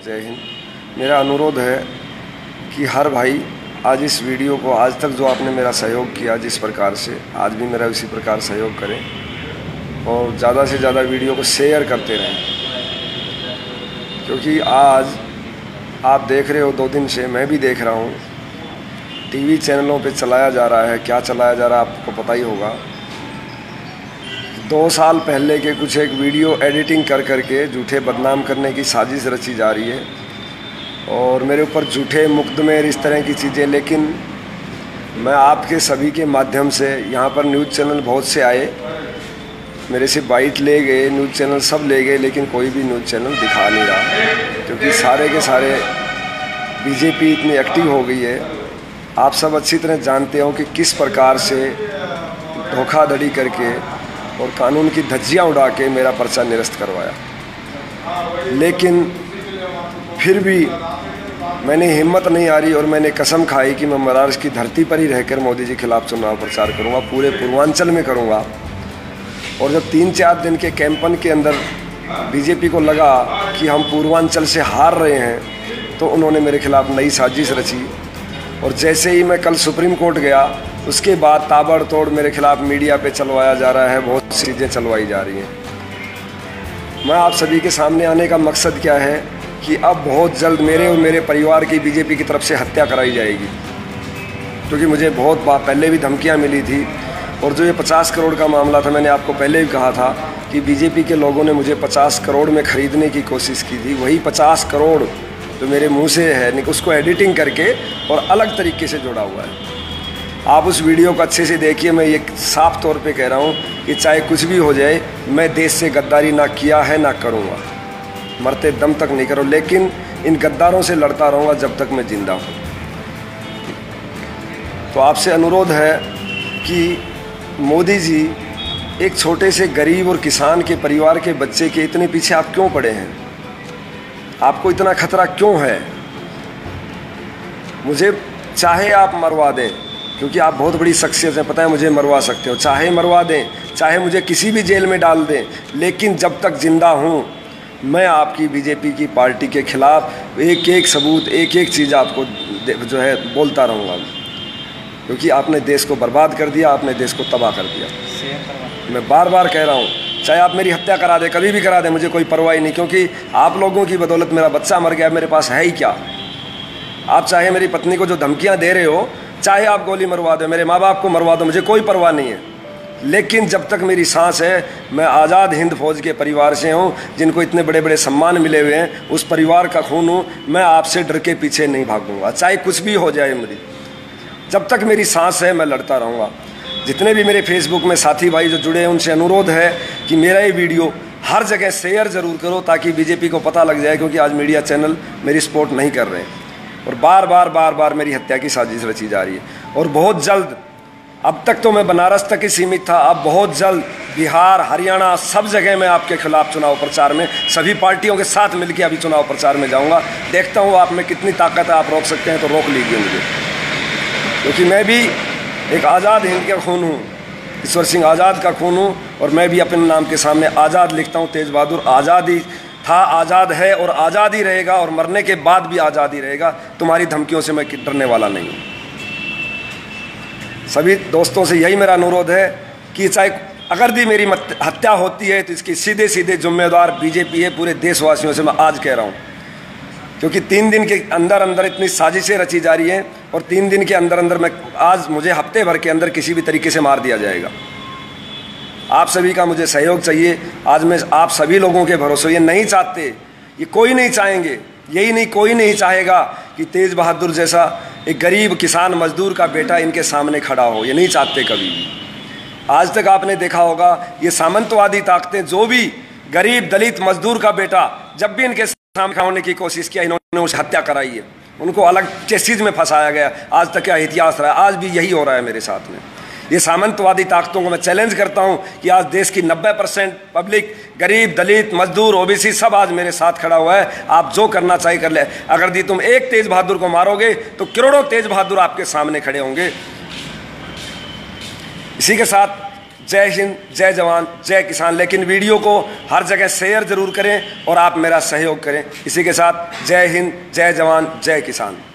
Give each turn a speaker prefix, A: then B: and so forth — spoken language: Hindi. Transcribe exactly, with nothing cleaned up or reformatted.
A: जय हिंद। मेरा अनुरोध है कि हर भाई आज इस वीडियो को, आज तक जो आपने मेरा सहयोग किया जिस प्रकार से, आज भी मेरा उसी प्रकार सहयोग करें और ज़्यादा से ज़्यादा वीडियो को शेयर करते रहें, क्योंकि आज आप देख रहे हो, दो दिन से मैं भी देख रहा हूँ, टीवी चैनलों पे चलाया जा रहा है। क्या चलाया जा रहा है आपको पता ही होगा। दो साल पहले के कुछ एक वीडियो एडिटिंग कर करके झूठे बदनाम करने की साजिश रची जा रही है और मेरे ऊपर झूठे मुकदमे इस तरह की चीज़ें। लेकिन मैं आपके सभी के माध्यम से, यहाँ पर न्यूज़ चैनल बहुत से आए, मेरे से बाइट ले गए, न्यूज़ चैनल सब ले गए, लेकिन कोई भी न्यूज़ चैनल दिखा नहीं रहा, क्योंकि सारे के सारे बीजेपी इतनी एक्टिव हो गई है। आप सब अच्छी तरह जानते हो कि किस प्रकार से धोखाधड़ी करके और कानून की धज्जियाँ उड़ा के मेरा पर्चा निरस्त करवाया। लेकिन फिर भी मैंने हिम्मत नहीं आ रही और मैंने कसम खाई कि मैं महाराष्ट्र की धरती पर ही रहकर मोदी जी के खिलाफ चुनाव प्रचार करूंगा, पूरे पूर्वांचल में करूंगा। और जब तीन चार दिन के कैंपन के अंदर बीजेपी को लगा कि हम पूर्वांचल से हार रहे हैं, तो उन्होंने मेरे खिलाफ नई साजिश रची। और जैसे ही मैं कल सुप्रीम कोर्ट गया, उसके बाद ताबड़तोड़ मेरे खिलाफ मीडिया पे चलवाया जा रहा है, बहुत सी चीज़ें चलवाई जा रही हैं। मैं आप सभी के सामने आने का मकसद क्या है कि अब बहुत जल्द मेरे और मेरे परिवार की बीजेपी की तरफ से हत्या कराई जाएगी, क्योंकि मुझे बहुत बार पहले भी धमकियां मिली थी। और जो ये पचास करोड़ का मामला था, मैंने आपको पहले भी कहा था कि बीजेपी के लोगों ने मुझे पचास करोड़ में ख़रीदने की कोशिश की थी। वही पचास करोड़ जो मेरे मुंह से है, उसको एडिटिंग करके और अलग तरीके से जोड़ा हुआ है। आप उस वीडियो को अच्छे से देखिए। मैं ये साफ तौर पे कह रहा हूँ कि चाहे कुछ भी हो जाए, मैं देश से गद्दारी ना किया है ना करूँगा, मरते दम तक नहीं करूँ, लेकिन इन गद्दारों से लड़ता रहूँगा जब तक मैं जिंदा हूँ। तो आपसे अनुरोध है कि मोदी जी, एक छोटे से गरीब और किसान के परिवार के बच्चे के इतने पीछे आप क्यों पड़े हैं? आपको इतना खतरा क्यों है? मुझे चाहे आप मरवा दें, क्योंकि आप बहुत बड़ी शख्सियत हैं, पता है मुझे मरवा सकते हो, चाहे मरवा दें, चाहे मुझे किसी भी जेल में डाल दें, लेकिन जब तक जिंदा हूँ मैं आपकी बीजेपी की पार्टी के खिलाफ एक एक सबूत, एक एक चीज़ आपको जो है बोलता रहूँगा, क्योंकि आपने देश को बर्बाद कर दिया, आपने देश को तबाह कर दिया। मैं बार बार कह रहा हूँ, चाहे आप मेरी हत्या करा दें, कभी भी करा दें, मुझे कोई परवाह नहीं, क्योंकि आप लोगों की बदौलत मेरा बच्चा मर गया, मेरे पास है ही क्या। आप चाहे मेरी पत्नी को जो धमकियाँ दे रहे हो, चाहे आप गोली मरवा दो, मेरे माँ बाप को मरवा दो, मुझे कोई परवाह नहीं है। लेकिन जब तक मेरी सांस है, मैं आज़ाद हिंद फौज के परिवार से हूँ, जिनको इतने बड़े बड़े सम्मान मिले हुए हैं, उस परिवार का खून हूँ। मैं आपसे डर के पीछे नहीं भागूंगा, चाहे कुछ भी हो जाए मेरी। जब तक मेरी सांस है मैं लड़ता रहूँगा। जितने भी मेरे फेसबुक में साथी भाई जो जुड़े हैं, उनसे अनुरोध है कि मेरा ये वीडियो हर जगह शेयर ज़रूर करो, ताकि बीजेपी को पता लग जाए, क्योंकि आज मीडिया चैनल मेरी सपोर्ट नहीं कर रहे हैं और बार बार बार बार मेरी हत्या की साजिश रची जा रही है। और बहुत जल्द, अब तक तो मैं बनारस तक ही सीमित था, अब बहुत जल्द बिहार, हरियाणा, सब जगह मैं आपके खिलाफ चुनाव प्रचार में सभी पार्टियों के साथ मिलकर अभी चुनाव प्रचार में जाऊंगा। देखता हूँ आप में कितनी ताकत है, आप रोक सकते हैं तो रोक लीजिए मुझे, क्योंकि मैं भी एक आज़ाद हिंद का खून हूँ, ईश्वर सिंह आज़ाद का खून हूँ, और मैं भी अपने नाम के सामने आज़ाद लिखता हूँ। तेज बहादुर आज़ाद ही था, आज़ाद है और आज़ाद ही रहेगा, और मरने के बाद भी आज़ाद ही रहेगा। तुम्हारी धमकियों से मैं डरने वाला नहीं हूँ। सभी दोस्तों से यही मेरा अनुरोध है कि चाहे अगर भी मेरी हत्या होती है, तो इसकी सीधे सीधे जिम्मेदार बीजेपी है। पूरे देशवासियों से मैं आज कह रहा हूँ, क्योंकि तीन दिन के अंदर अंदर इतनी साजिशें रची जा रही हैं, और तीन दिन के अंदर अंदर मैं, आज मुझे हफ्ते भर के अंदर किसी भी तरीके से मार दिया जाएगा। आप सभी का मुझे सहयोग चाहिए। आज मैं आप सभी लोगों के भरोसे, ये नहीं चाहते, ये कोई नहीं चाहेंगे, यही नहीं कोई नहीं चाहेगा कि तेज बहादुर जैसा एक गरीब किसान मजदूर का बेटा इनके सामने खड़ा हो, ये नहीं चाहते कभी भी। आज तक आपने देखा होगा, ये सामंतवादी ताकतें, जो भी गरीब दलित मजदूर का बेटा जब भी इनके सामने होने की कोशिश किया, इन्होंने उसे हत्या कराई है, उनको अलग किस चीज़ में फंसाया गया। आज तक क्या इतिहास रहा है, आज भी यही हो रहा है मेरे साथ में। ये सामंतवादी ताकतों को मैं चैलेंज करता हूं कि आज देश की नब्बे परसेंट पब्लिक, गरीब, दलित, मजदूर, ओबीसी, सब आज मेरे साथ खड़ा हुआ है। आप जो करना चाहिए कर ले। अगर दी तुम एक तेज बहादुर को मारोगे तो करोड़ों तेज बहादुर आपके सामने खड़े होंगे। इसी के साथ जय हिंद, जय जवान, जय किसान। लेकिन वीडियो को हर जगह शेयर ज़रूर करें और आप मेरा सहयोग करें। इसी के साथ जय हिंद, जय जवान, जय किसान।